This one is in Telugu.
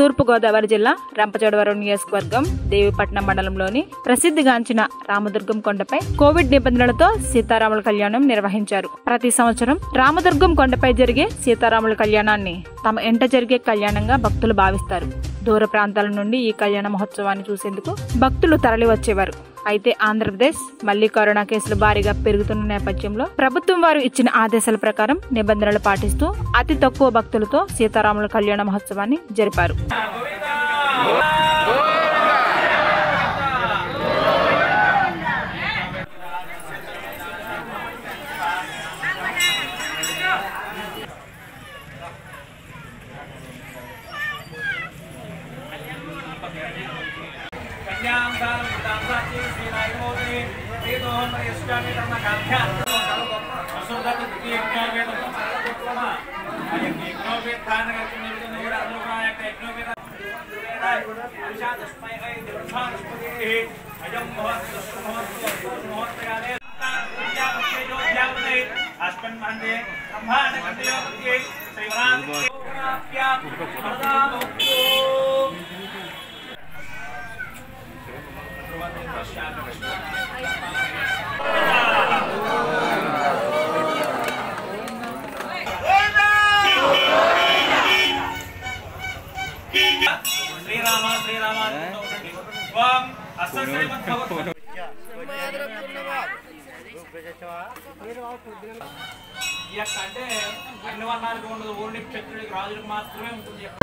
తూర్పు గోదావరి జిల్లా రంపచోడవరం నియోజకవర్గం దేవీపట్నం మండలంలోని ప్రసిద్ధిగాంచిన రామదుర్గం కొండపై కోవిడ్ నిబంధనలతో సీతారాముల కళ్యాణం నిర్వహించారు. ప్రతి సంవత్సరం రామదుర్గం కొండపై జరిగే సీతారాముల కళ్యాణాన్ని తమ ఎంట జరిగే కళ్యాణంగా భక్తులు భావిస్తారు. దూర ప్రాంతాల నుండి ఈ కళ్యాణ మహోత్సవాన్ని చూసేందుకు భక్తులు తరలి వచ్చేవారు. అయితే ఆంధ్రప్రదేశ్ మళ్లీ కరోనా కేసులు భారీగా పెరుగుతున్న నేపథ్యంలో ప్రభుత్వం వారు ఇచ్చిన ఆదేశాల ప్రకారం నిబంధనలు పాటిస్తూ అతి తక్కువ భక్తులతో సీతారాముల కళ్యాణ మహోత్సవాన్ని జరిపారు. అంటే అన్ని వర్ణాలకు ఉండదు, ఓన్లీ క్షత్రుడికి రాజులకు మాత్రమే ఉంటుంది.